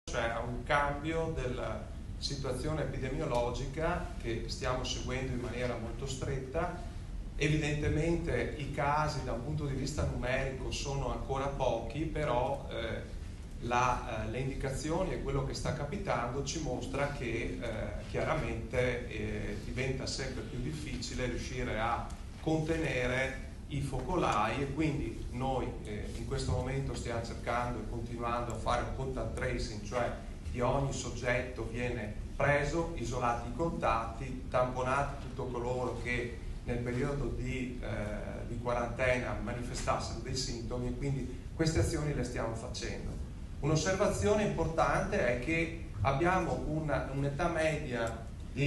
cioè a un cambio della situazione epidemiologica che stiamo seguendo in maniera molto stretta. Evidentemente i casi da un punto di vista numerico sono ancora pochi, però le indicazioni e quello che sta capitando ci mostra che chiaramente diventa sempre più difficile riuscire a contenere i focolai, e quindi noi in questo momento stiamo cercando e continuando a fare un contact tracing, cioè di ogni soggetto viene preso, isolati i contatti, tamponati tutti coloro che nel periodo di quarantena manifestassero dei sintomi, e quindi queste azioni le stiamo facendo. Un'osservazione importante è che abbiamo un'età media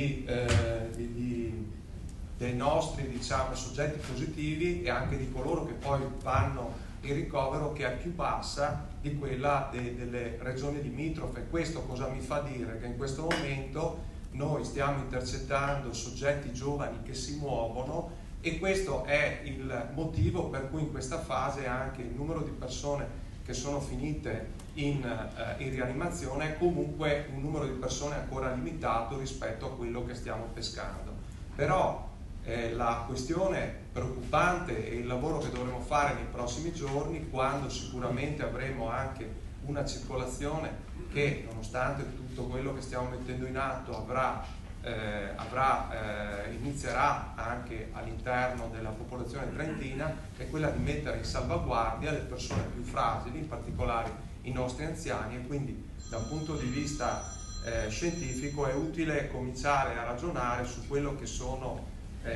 dei nostri, diciamo, soggetti positivi e anche di coloro che poi vanno in ricovero, che è più bassa di quella delle regioni limitrofe. Questo cosa mi fa dire? Che in questo momento noi stiamo intercettando soggetti giovani che si muovono, e questo è il motivo per cui in questa fase anche il numero di persone che sono finite in rianimazione è comunque un numero di persone ancora limitato rispetto a quello che stiamo pescando. Però la questione preoccupante è il lavoro che dovremo fare nei prossimi giorni, quando sicuramente avremo anche una circolazione che, nonostante tutto quello che stiamo mettendo in atto, inizierà anche all'interno della popolazione trentina, è quella di mettere in salvaguardia le persone più fragili, in particolare i nostri anziani, e quindi da un punto di vista scientifico è utile cominciare a ragionare su quello che sono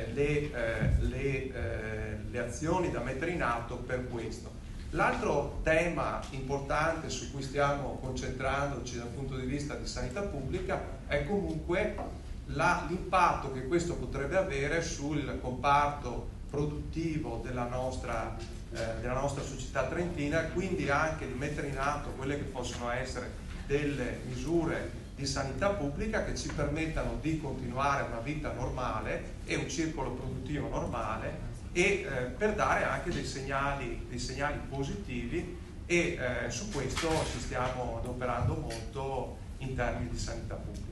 le azioni da mettere in atto per questo. L'altro tema importante su cui stiamo concentrandoci dal punto di vista di sanità pubblica è comunque l'impatto che questo potrebbe avere sul comparto produttivo della nostra società trentina, e quindi anche di mettere in atto quelle che possono essere delle misure di sanità pubblica che ci permettano di continuare una vita normale e un circolo produttivo normale, e per dare anche dei segnali positivi, e su questo ci stiamo adoperando molto in termini di sanità pubblica.